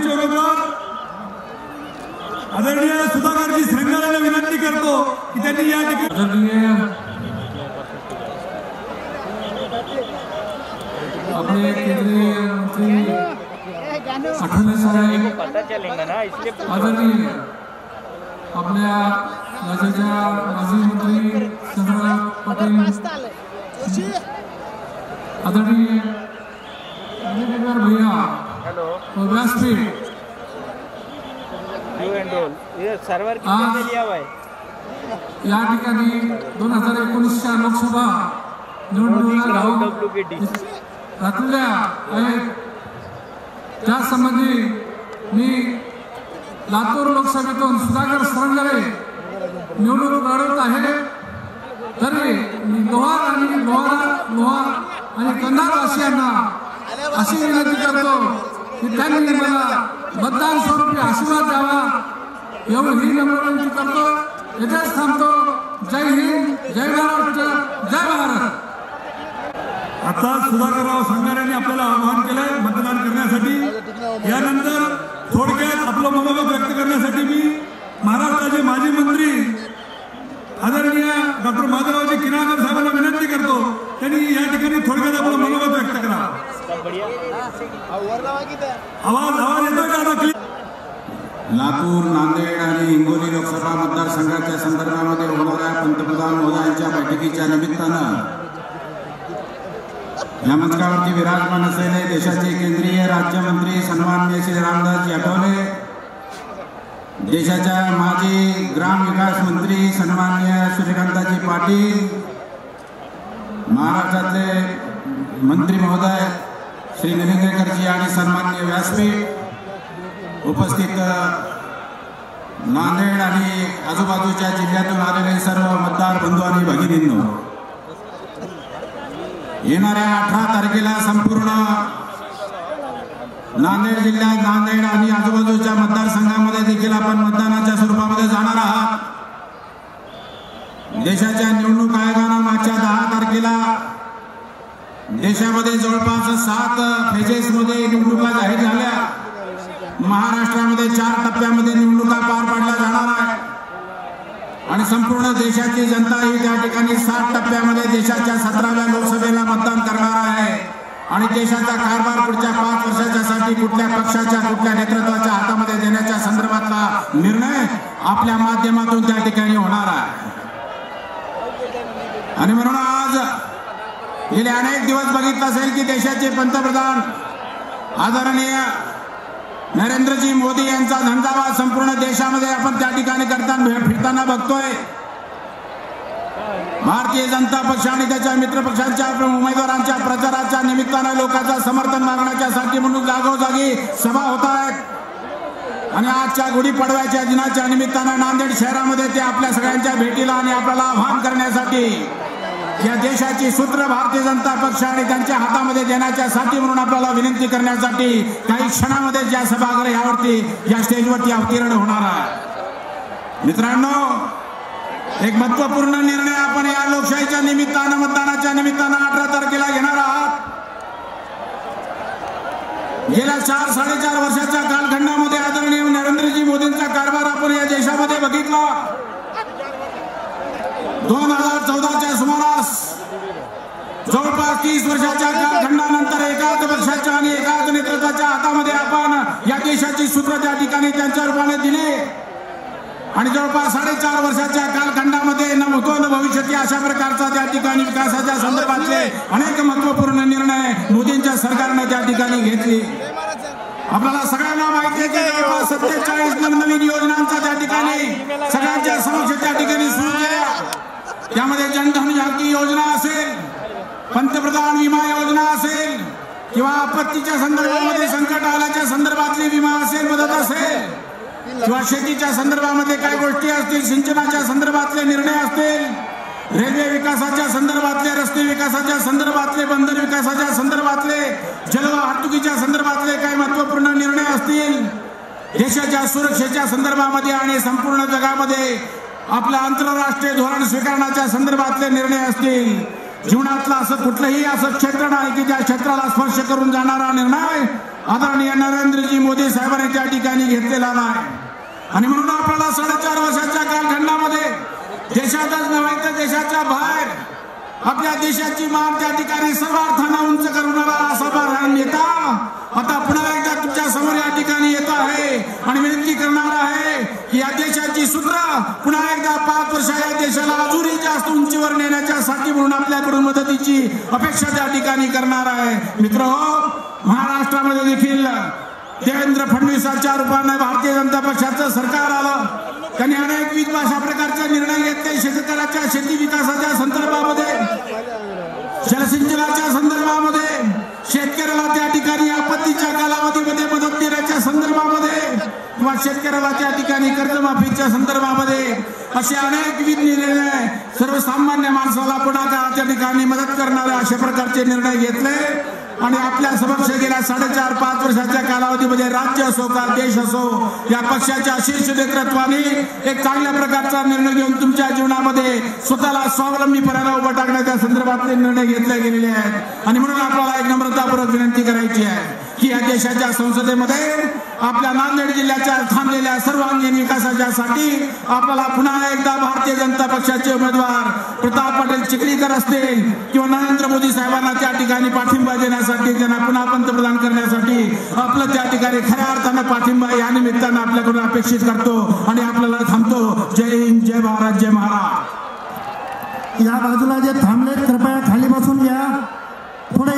आमचे उमेदवार आदरणीय सुधाकरजी श्रंगाराला विनंती करतो की त्यांनी या ठिकाणी अपने केंद्रीय मंत्री अठवले साहेब आदरणीय आपल्या राज्याच्या माजी मंत्री चंद्रकांत पाटील आदरणीय भैया व्यासपीठ या ठिकाणी 2019च्या लोकसभा निवडणुकीला घातलेल्या आहेत त्या संबंधी मी लातूर लोकसभेतून सुधाकर श्रंगारे निवडणूक लढवत आहे। तरी लोहार आणि कंधारवासियांना अशी विनंती करतो की त्यांनी मला मतदान स्वरूपी आशीर्वाद द्यावा एवढी ही विनंती करतो। इथेच थांबतो। जय हिंद, जय महाराष्ट्र, जय भारत। आता सुधाकरराव श्रंगारेंनी आपल्याला आवाहन केलंय मतदान करण्यासाठी। यानंतर थोडक्यात आपलं मनोगत व्यक्त करण्यासाठी मी महाराष्ट्राचे माजी मंत्री आदरणीय डॉक्टर माधवरावजी किनाळकर साहेबांना विनंती करतो त्यांनी या ठिकाणी थोडक्यात आपलं मनोगत व्यक्त करा। आवाज येतोय का? लातूर, नांदेड आणि हिंगोली लोकसभा मतदारसंघाच्या संदर्भामध्ये होणाऱ्या पंतप्रधान मोदयांच्या बैठकीच्या निमित्तानं या मंचावरती विराजमान असलेले देशाचे केंद्रीय राज्यमंत्री सन्माननीय श्री रामदासजी आठवले, देशाच्या माजी ग्रामविकास मंत्री सन्माननीय सूर्यकांतजी पाटील, महाराष्ट्रातले मंत्री महोदय श्री निलंगेकरजी आणि सन्माननीय व्यासपीठ, उपस्थित नांदेड आणि आजूबाजूच्या जिल्ह्यातून आलेले सर्व मतदार बंधू आणि भगिनींनो, येणाऱ्या 18 तारखेला संपूर्ण नांदेड जिल्ह्यात नांदेड आणि आजूबाजूच्या मतदारसंघामध्ये देखील आपण मतदानाच्या स्वरूपामध्ये जाणार आहात। देशाच्या निवडणूक आयोगानं मागच्या 10 तारखेला देशामध्ये जवळपास 7 फेजेसमध्ये निवडणुका जाहीर झाल्या। महाराष्ट्रामध्ये 4 टप्प्यामध्ये निवडणुका पार पाडल्या जाणार आहे आणि संपूर्ण देशाची जनता ही त्या ठिकाणी 7 टप्प्यामध्ये देशाच्या 17व्या लोकसभेला मतदान करणार आहे आणि देशाचा कारभार पुढच्या 5 वर्षाच्यासाठी कुठल्या पक्षाच्या कुठल्या नेतृत्वाच्या हातामध्ये देण्याच्या संदर्भातला निर्णय आपल्या माध्यमातून त्या ठिकाणी होणार आहे। आणि म्हणून आज गेले अनेक दिवस बघितलं असेल की देशाचे पंतप्रधान आदरणीय नरेंद्रजी मोदी यांचा झंझावात संपूर्ण देशामध्ये आपण त्या ठिकाणी फिरताना बघतोय। भारतीय जनता पक्ष आणि त्याच्या मित्र पक्षांच्या उमेदवारांच्या प्रचाराच्या निमित्तानं लोकांचं समर्थन मागण्यासाठी म्हणून जागोजागी सभा होत आहेत आणि आजच्या गुढीपाडव्याच्या दिनाच्या निमित्तानं नांदेड शहरामध्ये ते आपल्या सगळ्यांच्या भेटीला आणि आपल्याला आवाहन करण्यासाठी या देशाची सूत्र भारतीय जनता पक्ष आणि त्यांच्या हातामध्ये देण्याच्यासाठी म्हणून आपल्याला विनंती करण्यासाठी काही क्षणामध्ये ज्या सभागृह यावरती या स्टेजवरती अवतीर्ण होणार आहे। मित्रांनो, एक महत्त्वपूर्ण निर्णय आपण या लोकशाहीच्या निमित्तानं मतदानाच्या निमित्तानं 18 तारखेला घेणार आहात। गेल्या 4-4.5 वर्षाच्या कालखंडामध्ये आदरणीय नरेंद्रजी मोदींचा कारभार आपण या देशामध्ये बघितला। 2014च्या सुमारास जवळपास 30 वर्षाच्या कालखंडानंतर एकाच पक्षाच्या आणि एकाच नेतृत्वाच्या हातामध्ये आपण या देशाची सूत्र त्या ठिकाणी त्यांच्या रूपाने दिले आणि जवळपास 4.5 वर्षाच्या कालखंडामध्ये न भूतो न भविष्यती अशा प्रकारचा त्या ठिकाणी विकासाच्या संदर्भातले अनेक महत्त्वपूर्ण निर्णय मोदींच्या सरकारने त्या ठिकाणी घेतले। आपल्याला सगळ्यांना माहिती आहे की जवळपास 47 नवनवीन योजनांचा त्या ठिकाणी सगळ्यांच्या समक्ष त्या ठिकाणी सुरू केल्या। त्यामध्ये जनधन जागृती योजना असेल, पंतप्रधान विमा योजना असेल किंवा आपत्तीच्या संदर्भामध्ये संकट आल्याच्या संदर्भातली विमा असेल, मदत असेल किंवा शेतीच्या संदर्भामध्ये काय गोष्टी असतील, सिंचनाच्या संदर्भातले निर्णय असतील, रेल्वे विकासाच्या संदर्भातले, रस्ते विकासाच्या संदर्भातले, बंदर विकासाच्या संदर्भातले, जलवाहतुकीच्या संदर्भातले काही महत्त्वपूर्ण निर्णय असतील, देशाच्या सुरक्षेच्या संदर्भामध्ये आणि संपूर्ण जगामध्ये आपलं आंतरराष्ट्रीय धोरण स्वीकारण्याच्या संदर्भातले निर्णय असतील, जीवनातलं असं कुठलंही असं क्षेत्र नाही की ज्या क्षेत्राला स्पर्श करून जाणारा निर्णय आदरणीय नरेंद्रजी मोदी साहेबांनी त्या ठिकाणी घेतलेला नाही. आणि म्हणून आपल्याला 4.5 वर्षाच्या कालखंडामध्ये देशातच नव्हे तर देशाच्या बाहेर आपल्या देशाची मान त्या ठिकाणी सर्व अर्थानं उंच करणारा असा नेता आता पुन्हा एकदा तुमच्या समोर या ठिकाणी येत आहे आणि विनंती करणार आहे की या देशाची सूत्र पुन्हा एकदा 5 वर्ष या देशाला अजूनही जास्त उंचीवर नेण्यासाठी म्हणून आपल्याकडून मदतीची अपेक्षा त्या ठिकाणी करणार आहे. मित्रहो, महाराष्ट्रामध्ये देखील देवेंद्र फडणवीसांच्या रूपाने भारतीय जनता पक्षाचं सरकार आलं. त्यांनी अनेकविध अशा प्रकारचे निर्णय घेतले. शेतकऱ्याच्या शेती विकासाच्या संदर्भामध्ये, जलसिंचनाच्या संदर्भामध्ये, शेतकऱ्याला त्या ठिकाणी आपत्तीच्या कालावधीमध्ये मदत देण्याच्या संदर्भामध्ये किंवा शेतकऱ्याला त्या ठिकाणी कर्जमाफीच्या संदर्भामध्ये असे अनेकविध निर्णय सर्वसामान्य माणसाला पुढाकाराच्या त्या ठिकाणी मदत करणारे अशा प्रकारचे निर्णय घेतले. आणि आपल्या समक्ष गेल्या 4.5-5 वर्षाच्या कालावधीमध्ये राज्य असो का देश असो या पक्षाच्या शीर्ष नेतृत्वाने एक चांगल्या प्रकारचा निर्णय घेऊन तुमच्या जीवनामध्ये स्वतःला स्वावलंबीपणाला उभं टाकण्याच्या संदर्भातले निर्णय घेतले गेलेले आहेत. आणि म्हणून आपल्याला एक नम्रतापूर्वक विनंती करायची आहे की या देशाच्या संसदेमध्ये आपल्या नांदेड जिल्ह्याच्या थांबलेल्या सर्वांगीण विकासाच्यासाठी आपल्याला पुन्हा एकदा भारतीय जनता पक्षाचे उमेदवार प्रताप पाटील चिखलीकर असतील किंवा नरेंद्र मोदी साहेबांना त्या ठिकाणी पाठिंबा देण्यासाठी, त्यांना पुन्हा पंतप्रधान करण्यासाठी आपलं त्या ठिकाणी खऱ्या अर्थानं पाठिंबा या निमित्तानं आपल्याकडून अपेक्षित करतो आणि आपल्याला थांबतो. जय हिंद, जय भारत, जय महाराज. या बाजूला जे थांबलेत कृपया खाली बसून घ्या.